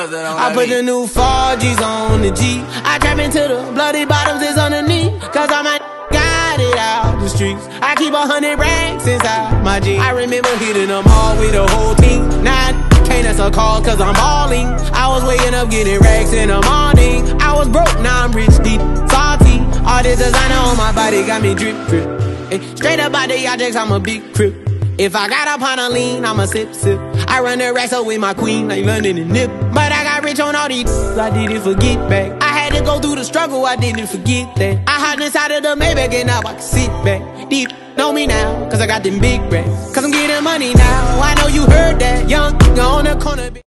I put the new 4Gs on the G. I trap into the bloody bottoms is underneath. Cause all my got it out the streets. I keep 100 racks inside my jeans. I remember hitting them all with the whole team. Now can't answer calls cause I'm balling. I was waking up getting racks in the morning. I was broke, now I'm rich, deep, salty. All this designer on my body got me drip, drip. Hey, straight up out the objects, I'm a big crip. If I got up on a lean, I'm a sip, sip. I run the racks up with my queen, like London and Nip. But I got rich on all these, I didn't forget back. I had to go through the struggle, I didn't forget that. I hopped inside of the Maybach and now I can sit back. Deep, know me now, cause I got them big racks. Cause I'm getting money now, I know you heard that. Young, on the corner.